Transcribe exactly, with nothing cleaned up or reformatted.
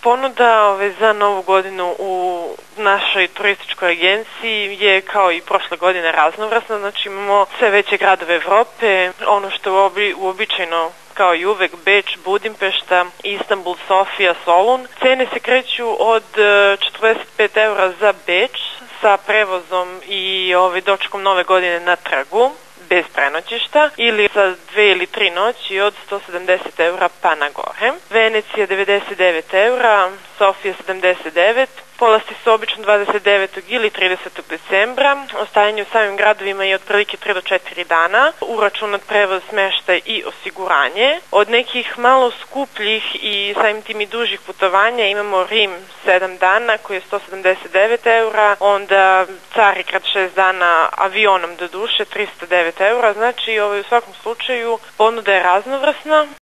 Ponuda ove, za novu godinu u našoj turističkoj agenciji je kao i prošle godine raznovrsna, znači imamo sve veće gradove Evrope, ono što je uobi, uobičajeno kao i uvek Beč, Budimpešta, Istanbul, Sofija, Solun. Cene se kreću od četrdeset pet eura za Beč sa prevozom i ovaj, dočekom nove godine na trgu, bez prenoćišta, ili za dve ili tri noći od sto sedamdeset eura pa na gore. Venecija devedeset devet eura, Sofija sedamdeset devet, polasti su obično dvadeset devetog ili tridesetog decembra, ostajanje u samim gradovima je otprilike tri do četiri dana, uračunat prevoz, smeštaj i osiguranje. Od nekih malo skupljih i samim tim i dužih putovanja imamo Rim sedam dana koji je sto sedamdeset devet eura, onda Carigrad šest dana avionom do duše tristo devet eura, znači ovaj, u svakom slučaju ponuda je raznovrsna.